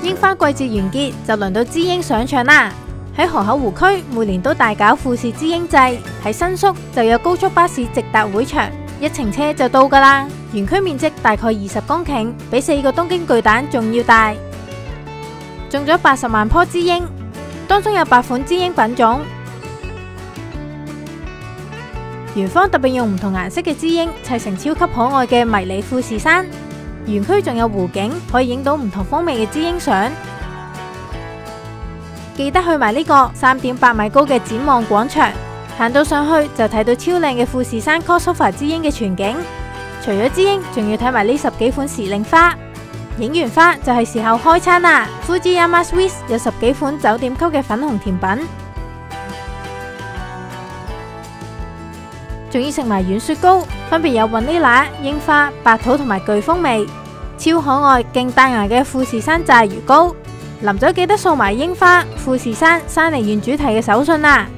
櫻花季節完結，就輪到知櫻上場啦。喺河口湖區每年都大搞富士知櫻祭，喺新宿就有高速巴士直達會場，一程車就到噶啦。園區面積大概20公頃，比4個東京巨蛋仲要大。種咗80萬棵知櫻，當中有8款知櫻品種。園方特別用唔同顏色嘅知櫻砌成超級可愛嘅迷你富士山。園區仲有湖景，可以影到唔同風味嘅知櫻相。記得去埋呢個3.8米高嘅展望廣場，行到上去就睇到超靚嘅富士山 crossover 知櫻嘅全景。除咗知櫻，仲要睇埋呢10幾款時令花。影完花就係時候開餐啦。Fujiyama Sweets 有10幾款酒店級嘅粉紅甜品，仲要食埋軟雪糕，分別有雲呢拿、櫻花、白桃同埋巨風味，超可愛勁彈牙嘅富士山炸魚糕。臨走記得掃埋櫻花、富士山、山梨縣主題嘅手信啦。